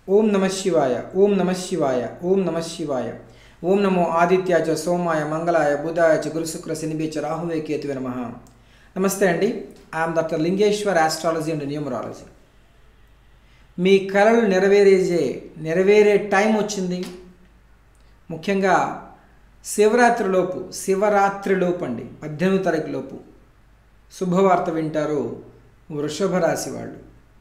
ఓం నమ శివాయ. ఓం నమ శివాయ. ఓం నమ శివాయ. ఓం నమో ఆదిత్యాచ సోమాయ మంగళాయ బుధాయ చ గురు శుక్ర శనిబేచ రాహువే కేతువే నమః. నమస్తే అండి. I'm doctor Lingeshwar, astrology and numerology. మీ కలలు నెరవేరే టైం వచ్చింది. ముఖ్యంగా శివరాత్రిలోపు అండి, 18వ తారీఖు లోపు శుభవార్త వింటారు వృషభ రాశి వాళ్ళు.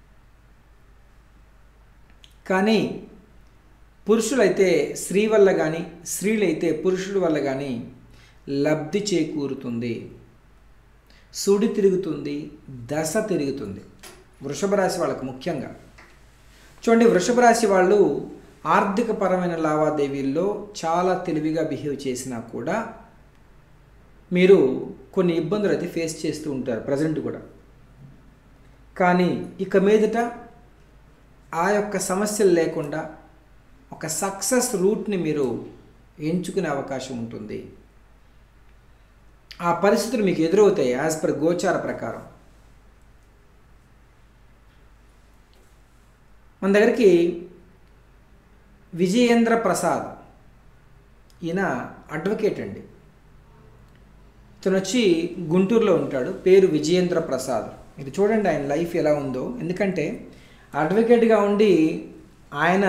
కానీ పురుషులైతే స్త్రీ వల్ల కానీ, స్త్రీలైతే పురుషుడి వల్ల కానీ లబ్ధి చేకూరుతుంది, సుడి తిరుగుతుంది, దశ తిరుగుతుంది వృషభ రాశి వాళ్ళకు. ముఖ్యంగా చూడండి, వృషభ రాశి వాళ్ళు ఆర్థికపరమైన లావాదేవీల్లో చాలా తెలివిగా బిహేవ్ చేసినా కూడా మీరు కొన్ని ఇబ్బందులు అయితే ఫేస్ చేస్తూ ఉంటారు ప్రజెంట్ కూడా. కానీ ఇక మీదట ఆ యొక్క సమస్యలు లేకుండా ఒక సక్సెస్ రూట్ని మీరు ఎంచుకునే అవకాశం ఉంటుంది. ఆ పరిస్థితులు మీకు ఎదురవుతాయి యాజ్ పర్ గోచార ప్రకారం. మన దగ్గరికి విజయేంద్ర ప్రసాద్, ఈయన అడ్వకేట్ అండి. ఇతను వచ్చి గుంటూరులో ఉంటాడు. పేరు విజయేంద్ర ప్రసాద్. మీరు చూడండి ఆయన లైఫ్ ఎలా ఉందో. ఎందుకంటే అడ్వకేట్గా ఉండి ఆయన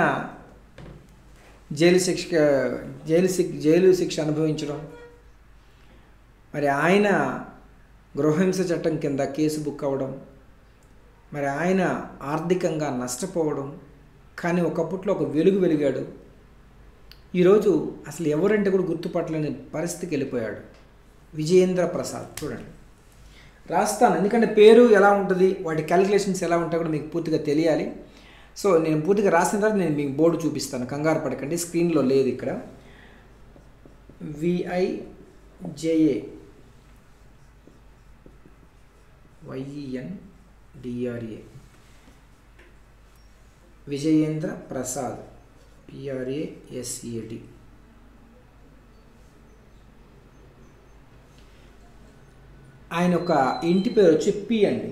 జైలు శిక్ష అనుభవించడం, మరి ఆయన గృహహింస చట్టం కింద కేసు బుక్ అవ్వడం, మరి ఆయన ఆర్థికంగా నష్టపోవడం. కానీ ఒకప్పట్లో ఒక వెలిగాడు. ఈరోజు అసలు ఎవరంటే కూడా గుర్తుపట్టలేని పరిస్థితికి వెళ్ళిపోయాడు విజయేంద్ర ప్రసాద్. చూడండి, రాస్తాను, ఎందుకంటే పేరు ఎలా ఉంటుంది, వాటి క్యాలిక్యులేషన్స్ ఎలా ఉంటాయో కూడా మీకు పూర్తిగా తెలియాలి. సో నేను పూర్తిగా రాసిన తర్వాత నేను మీకు బోర్డు చూపిస్తాను, కంగారు పడకండి. స్క్రీన్లో లేదు ఇక్కడ. VIJAYENDRA Vijayendra Prasad, PRASAD. ఆయన ఒక ఇంటి పేరు వచ్చి పి అండి.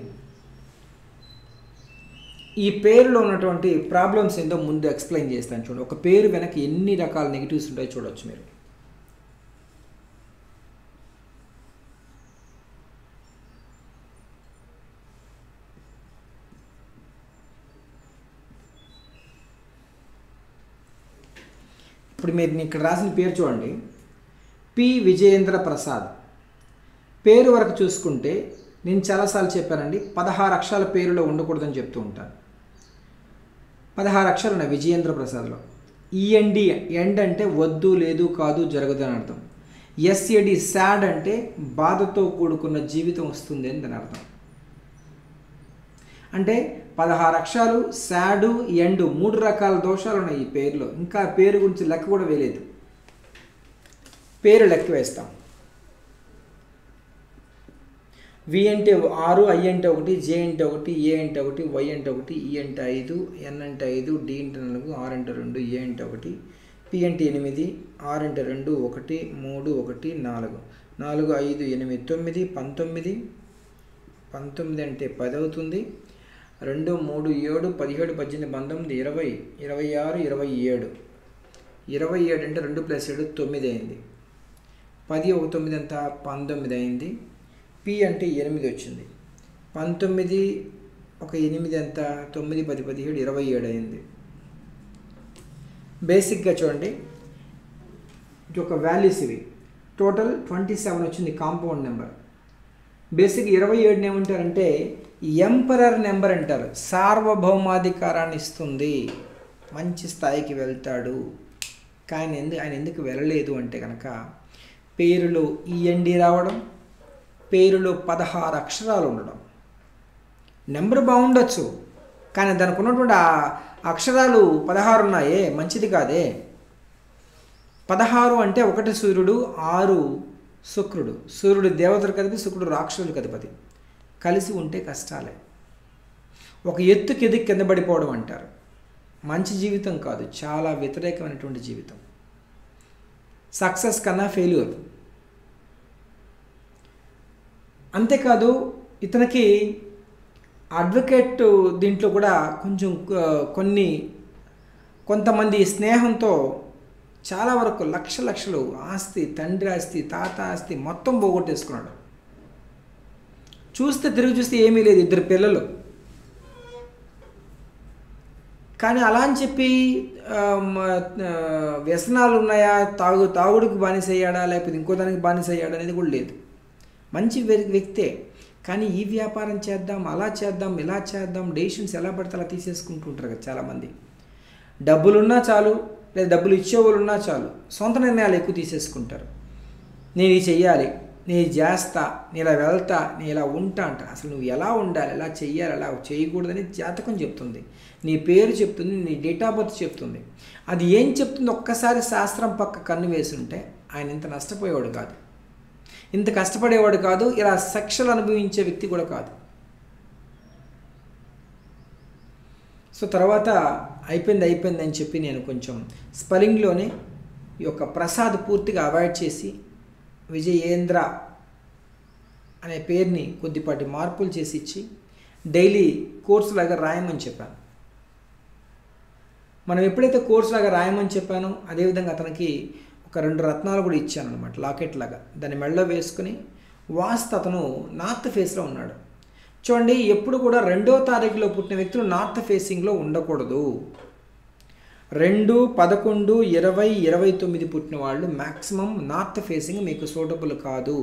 ఈ పేరులో ఉన్నటువంటి ప్రాబ్లమ్స్ ఏంటో ముందు ఎక్స్ప్లెయిన్ చేస్తాను. చూడండి, ఒక పేరు వెనక ఎన్ని రకాల నెగిటివ్స్ ఉంటాయో చూడవచ్చు మీరు. ఇప్పుడు మీరు ఇక్కడ రాసిన పేరు చూడండి, పి విజయేంద్ర ప్రసాద్. పేరు వరకు చూసుకుంటే నేను చాలాసార్లు చెప్పానండి, 16 అక్షరాల పేరులో ఉండకూడదని చెప్తూ ఉంటాను. 16 అక్షరాలు ఉన్నాయి విజయేంద్ర ప్రసాద్లో. ఈఎన్డి, ఎండ్ అంటే వద్దు, లేదు, కాదు, జరగదు అని అర్థం. ఎస్ఏడి, సాడ్ అంటే బాధతో కూడుకున్న జీవితం వస్తుంది అని దాని అర్థం. అంటే 16 అక్షరాలు, సాడు, ఎండ్, 3 రకాల దోషాలు ఉన్నాయి ఈ పేరులో. ఇంకా పేరు గురించి లెక్క కూడా వేయలేదు. పేరు లెక్క వేస్తాం. వి అంటే 6, I అంటే 1, J అంటే 1, A అంటే 1, Y అంటే 1, E అంటే 5, N అంటే 5, D అంటే 4, R అంటే 2, A అంటే 1, P అంటే 8, R అంటే 2, 1, 3, 1, 4, 4, 5, 8, 9, 19, 19 అంటే 10 అవుతుంది. 2, 3, 7, 17, 18, 19, 20, 26, 27, 27 అంటే 2 + 7 9 అయింది. 10, 1, 9 అంతా 19 అయింది. పి అంటే 8 వచ్చింది. 19, 1, 8 ఎంత, 9, 10, 17, 27 అయింది. బేసిక్గా చూడండి, ఇది ఒక వాల్యూస్ ఇవి. టోటల్ 27 వచ్చింది కాంపౌండ్ నెంబర్. బేసిక్ 27 ఏమంటారంటే ఎంపరర్ నెంబర్ అంటారు. సార్వభౌమాధికారాన్ని ఇస్తుంది, మంచి స్థాయికి వెళ్తాడు. కానీ ఆయన ఎందుకు వెళ్ళలేదు అంటే కనుక పేరులో ఈఎన్డి రావడం, పేరులో 16 అక్షరాలు ఉండడం. నెంబర్ బాగుండొచ్చు, కానీ దానికి ఉన్నటువంటి ఆ అక్షరాలు 16 ఉన్నాయే, మంచిది కాదే. 16 అంటే 1 సూర్యుడు, 6 శుక్రుడు. సూర్యుడు దేవతలకు అధిపతి, శుక్రుడు రాక్షసులకు అధిపతి. కలిసి ఉంటే కష్టాలే. ఒక ఎత్తుకి ఎదికి కింద పడిపోవడం అంటారు. మంచి జీవితం కాదు, చాలా వ్యతిరేకమైనటువంటి జీవితం. సక్సెస్ కన్నా ఫెయిల్యూర్. అంతేకాదు ఇతనికి అడ్వకేట్ దీంట్లో కూడా కొంచెం కొన్ని కొంతమంది స్నేహంతో చాలా వరకు లక్షలు ఆస్తి, తండ్రి ఆస్తి, తాత ఆస్తి మొత్తం పోగొట్టేసుకున్నాడు. తిరిగి చూస్తే ఏమీ లేదు, 2 పిల్లలు. కానీ అలా అని చెప్పి వ్యసనాలు ఉన్నాయా, తాగుడికి బానిస అయ్యాడా, లేకపోతే ఇంకో దానికి బానిస అయ్యాడా అనేది కూడా లేదు. మంచి వ్యక్తే, కానీ ఈ వ్యాపారం చేద్దాం, అలా చేద్దాం, ఇలా చేద్దాం, డెసిషన్స్ ఎలా పడితే అలా తీసేసుకుంటూ ఉంటారు కదా చాలామంది. డబ్బులున్నా చాలు, లేదా డబ్బులు ఇచ్చేవాళ్ళు ఉన్నా చాలు, సొంత నిర్ణయాలు ఎక్కువ తీసేసుకుంటారు. నేను ఇది చెయ్యాలి, నేను చేస్తా, నేను ఇలా వెళ్తా, నేను ఇలా ఉంటా అంట. అసలు నువ్వు ఎలా ఉండాలి, ఎలా చెయ్యాలి, అలా చేయకూడదని జాతకం చెప్తుంది, నీ పేరు చెప్తుంది, నీ డేట్ ఆఫ్ బర్త్ చెప్తుంది. అది ఏం చెప్తుంది ఒక్కసారి శాస్త్రం పక్క కన్ను వేసుంటే ఆయన ఇంత నష్టపోయేవాడు కాదు, ఇంత కష్టపడేవాడు కాదు, ఇలా శిక్షలు అనుభవించే వ్యక్తి కూడా కాదు. సో తర్వాత అయిపోయింది అని చెప్పి నేను కొంచెం స్పెల్లింగ్లోనే ఈ యొక్క ప్రసాద్ పూర్తిగా అవాయిడ్ చేసి విజయేంద్ర అనే పేరుని కొద్దిపాటి మార్పులు చేసి ఇచ్చి డైలీ కోర్సు లాగా రాయమని చెప్పాను. మనం ఎప్పుడైతే కోర్సు లాగా రాయమని చెప్పానో అదేవిధంగా అతనికి ఒక 2 రత్నాలు కూడా ఇచ్చాను అనమాట, లాకెట్ లాగా. దాన్ని మెడలో వేసుకుని వాస్తు అతను నార్త్ ఫేస్లో ఉన్నాడు. చూడండి, ఎప్పుడు కూడా 2వ తారీఖులో పుట్టిన వ్యక్తులు నార్త్ ఫేసింగ్లో ఉండకూడదు. 2, 11, 20, 29 పుట్టిన వాళ్ళు మ్యాక్సిమం నార్త్ ఫేసింగ్ మీకు సూటబుల్ కాదు.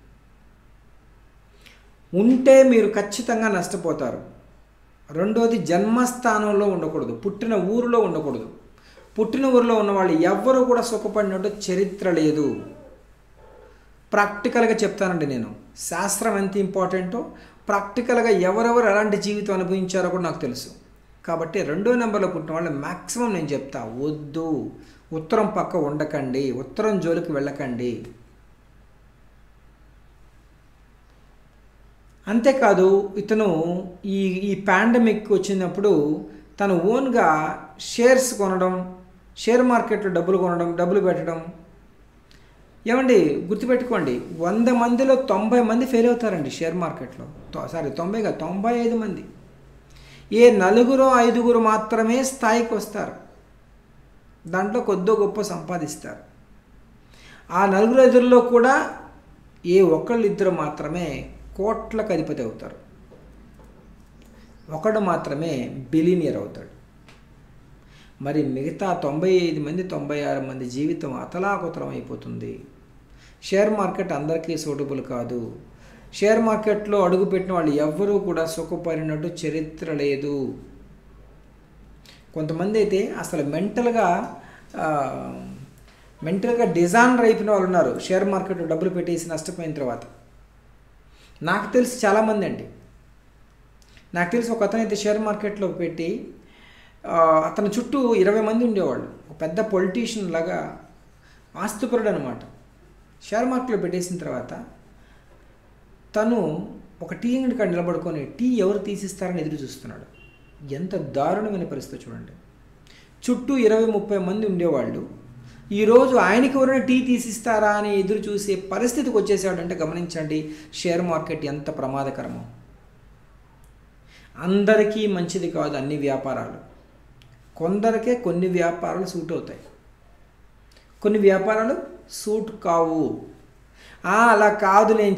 ఉంటే మీరు ఖచ్చితంగా నష్టపోతారు. రెండోది, జన్మస్థానంలో ఉండకూడదు, పుట్టిన ఊరిలో ఉండకూడదు. పుట్టిన ఊరిలో ఉన్న వాళ్ళు ఎవ్వరూ కూడా సుఖపడినట్టు చరిత్ర లేదు. ప్రాక్టికల్గా చెప్తానండి నేను, శాస్త్రం ఎంత ఇంపార్టెంటో ప్రాక్టికల్గా ఎవరెవరు ఎలాంటి జీవితం అనుభవించారో కూడా నాకు తెలుసు. కాబట్టి 2వ నెంబర్లో పుట్టిన వాళ్ళు మ్యాక్సిమం నేను చెప్తా, వద్దు, ఉత్తరం పక్క ఉండకండి, ఉత్తరం జోలికి వెళ్ళకండి. అంతేకాదు, ఇతను ఈ పాండమిక్ వచ్చినప్పుడు తను ఓన్గా షేర్స్ కొనడం, షేర్ మార్కెట్లో డబ్బులు కొనడం, డబ్బులు పెట్టడం. ఏమండి గుర్తుపెట్టుకోండి, 100 మందిలో 90 మంది ఫెయిల్ అవుతారండి షేర్ మార్కెట్లో. 95 మంది. ఏ 4-5 మాత్రమే స్థాయికి వస్తారు, దాంట్లో కొద్దో గొప్ప సంపాదిస్తారు. ఆ 4-5లో కూడా ఏ 1-2 మాత్రమే కోట్లకు అధిపతి అవుతారు, ఒకడు మాత్రమే బిలినియర్ అవుతాడు. మరి మిగతా 95 మంది 96 మంది జీవితం అతలాకుతలం అయిపోతుంది. షేర్ మార్కెట్ అందరికీ సూటబుల్ కాదు. షేర్ మార్కెట్లో అడుగుపెట్టిన వాళ్ళు ఎవ్వరూ కూడా సుఖపడినట్టు చరిత్ర లేదు. కొంతమంది అయితే అసలు మెంటల్గా డిజాయినర్ అయిపోయిన వాళ్ళు ఉన్నారు, షేర్ మార్కెట్లో డబ్బులు పెట్టేసి నష్టపోయిన తర్వాత. నాకు తెలిసి చాలామంది అండి, నాకు తెలిసి ఒక అతనైతే షేర్ మార్కెట్లో పెట్టి అతని చుట్టూ 20 మంది ఉండేవాళ్ళు, ఒక పెద్ద పొలిటీషియన్ లాగా ఆస్తిపరుడు అనమాట. షేర్ మార్కెట్లో పెట్టేసిన తర్వాత తను ఒక టీ అంగడి కాడ నిలబడుకొని టీ ఎవరు తీసిస్తారని ఎదురు చూస్తున్నాడు. ఎంత దారుణమైన పరిస్థితి చూడండి. చుట్టూ 20-30 మంది ఉండేవాళ్ళు, ఈరోజు ఆయనకి ఎవరైనా టీ తీసిస్తారా అని ఎదురు చూసే పరిస్థితికి వచ్చేసాడంటే గమనించండి షేర్ మార్కెట్ ఎంత ప్రమాదకరమో. అందరికీ మంచిది కాదు అన్ని వ్యాపారాలు, కొందరికే కొన్ని వ్యాపారాలు సూట్ అవుతాయి, కొన్ని వ్యాపారాలు సూట్ కావు. అలా కాదు, నేను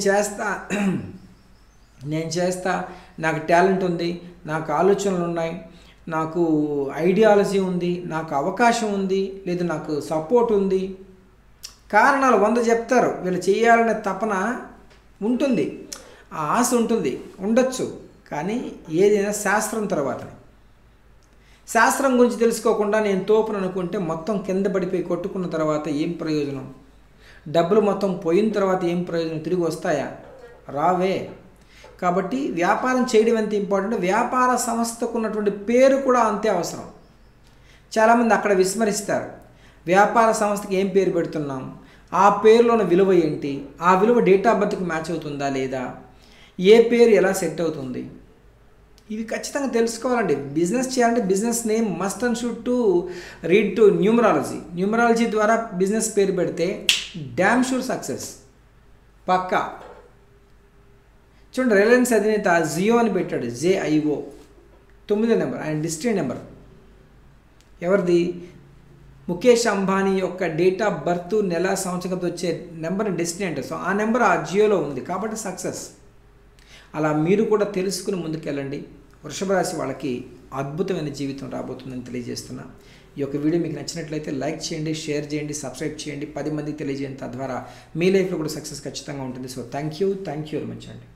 చేస్తా, నాకు టాలెంట్ ఉంది, నాకు ఆలోచనలు ఉన్నాయి, నాకు ఐడియాలజీ ఉంది, నాకు అవకాశం ఉంది, లేదా నాకు సపోర్ట్ ఉంది, కారణాలు 100 చెప్తారు. వీళ్ళు చేయాలనే తపన ఉంటుంది, ఆ ఆశ ఉండొచ్చు. కానీ ఏదైనా శాస్త్రం తర్వాతనే. శాస్త్రం గురించి తెలుసుకోకుండా నేను తోపును అనుకుంటే మొత్తం కింద పడిపోయి కొట్టుకున్న తర్వాత ఏం ప్రయోజనం? డబ్బులు మొత్తం పోయిన తర్వాత ఏం ప్రయోజనం? తిరిగి వస్తాయా? రావే. కాబట్టి వ్యాపారం చేయడం ఎంత ఇంపార్టెంట్, వ్యాపార సంస్థకు ఉన్నటువంటి పేరు కూడా అంతే అవసరం. చాలామంది అక్కడ విస్మరిస్తారు. వ్యాపార సంస్థకి ఏం పేరు పెడుతున్నాం, ఆ పేరులోని విలువ ఏంటి, ఆ విలువ డేట్ ఆఫ్ బర్త్కి మ్యాచ్ అవుతుందా లేదా, ఏ పేరు ఎలా సెట్ అవుతుంది, ఇవి ఖచ్చితంగా తెలుసుకోవాలండి. బిజినెస్ చేయాలంటే business name must and should to read to numerology ద్వారా బిజినెస్ పేరు పెడితే డ్యామ్ షూర్ సక్సెస్ పక్కా. చూడండి, రిలయన్స్ అధినేత జియో అని పెట్టాడు, JIO 9వ నెంబర్ ఆయన డిస్ట్రిక్ట్ నెంబర్. ఎవరిది? ముఖేష్ అంబానీ యొక్క డేట్ ఆఫ్ బర్త్, నెల, సంవత్సరం వచ్చే నెంబర్ డెస్టినీ అంటే. సో ఆ నెంబర్ ఆ జియోలో ఉంది కాబట్టి సక్సెస్. అలా మీరు కూడా తెలుసుకుని ముందుకెళ్ళండి. వృషభ రాశి వాళ్ళకి అద్భుతమైన జీవితం రాబోతుందని తెలియజేస్తున్నా. ఈ యొక్క వీడియో మీకు నచ్చినట్లయితే లైక్ చేయండి, షేర్ చేయండి, సబ్స్క్రైబ్ చేయండి, 10 మందికి తెలియజేయండి. తద్వారా మీ లైఫ్లో కూడా సక్సెస్ ఖచ్చితంగా ఉంటుంది. So thank you very much అండి.